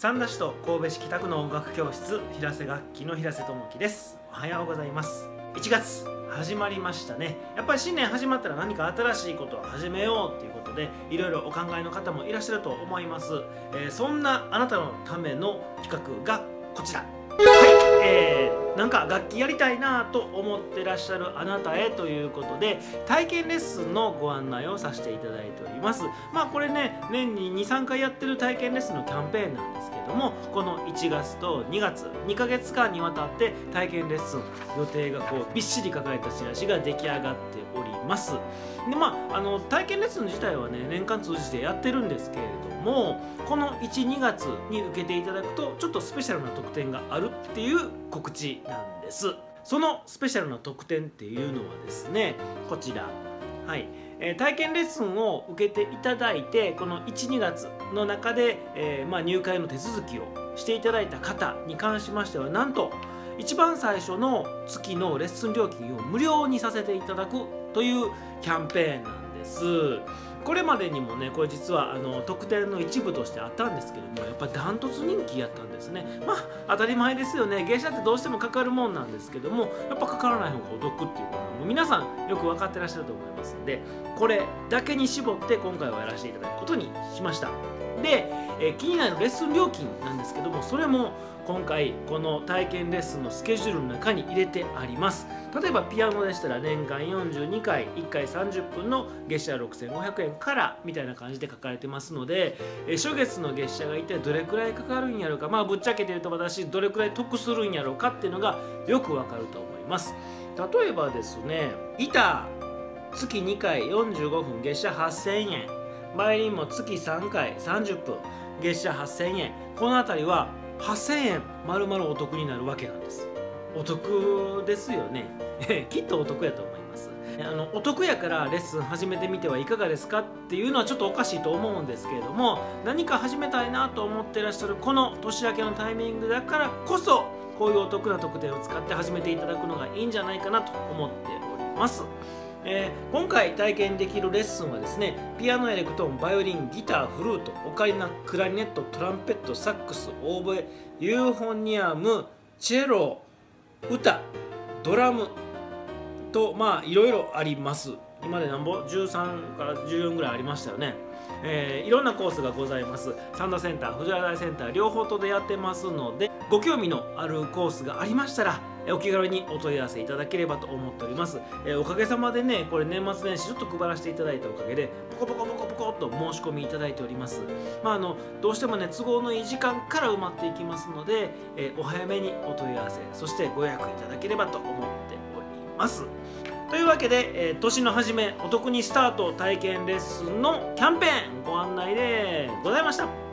三田市と神戸市北区の音楽教室平瀬楽器の平瀬智樹です。おはようございます。1月始まりましたね。やっぱり新年始まったら何か新しいことを始めようということでいろいろお考えの方もいらっしゃると思います。そんなあなたのための企画がこちら。なんか楽器やりたいなと思ってらっしゃるあなたへということで体験レッスンのご案内をさせていただいております。これね、年に 2,3 回やってる体験レッスンのキャンペーンなんですけれども、この1月と2月2ヶ月間にわたって体験レッスン予定がびっしり書かれたチラシが出来上がっております。で体験レッスン自体はね、年間通じてやってるんですけれども、この 1,2 月に受けていただくとちょっとスペシャルな特典があるっていう告知なんです。そのスペシャルな特典っていうのはですね、こちら、体験レッスンを受けていただいてこの 1,2 月の中で、入会の手続きをしていただいた方に関しましては、なんと一番最初の月のレッスン料金を無料にさせていただくというキャンペーンなんです。これまでにもね、これ実は特典の一部としてあったんですけども、やっぱりダントツ人気やったんですね。当たり前ですよね。月謝ってどうしてもかかるもんなんですけども、やっぱかからない方がお得っていうことはもう皆さんよく分かってらっしゃると思いますので、これだけに絞って今回はやらせていただくことにしました。で、気になるレッスン料金なんですけども、それも今回この体験レッスンのスケジュールの中に入れてあります。例えばピアノでしたら年間42回1回30分の月謝6,500円からみたいな感じで書かれてますので、初月の月謝が一体どれくらいかかるんやろうか、ぶっちゃけて言うと私どれくらい得するんやろうかっていうのがよくわかると思います。例えばですね、ギター月2回45分月謝8,000円、バイオリンも月3回30分月謝8,000円、この辺りは8,000円丸々お得になるわけなんです。お得ですよねきっとお得やと思います。お得やからレッスン始めてみてはいかがですかっていうのはちょっとおかしいと思うんですけれども、何か始めたいなと思ってらっしゃるこの年明けのタイミングだからこそ、こういうお得な特典を使って始めていただくのがいいんじゃないかなと思っております。今回体験できるレッスンはですね、ピアノ、エレクトーン、バイオリン、ギター、フルート、オカリナ、クラリネット、トランペット、サックス、オーボエ、ユーフォニアム、チェロ、歌、ドラムといろいろあります。今でなんぼ13から14ぐらいありましたよね。いろんなコースがございます。三田センター、藤原大センター両方とでやってますので、ご興味のあるコースがありましたらお気軽にお問い合わせいただければと思っております。おかげさまでね、これ年末年始ちょっと配らせていただいたおかげでポコポコポコポコっと申し込みいただいております。どうしてもね、都合のいい時間から埋まっていきますので、お早めにお問い合わせ、そしてご予約いただければと思っております。というわけで、年の初めお得にスタート体験レッスンのキャンペーンご案内でございました。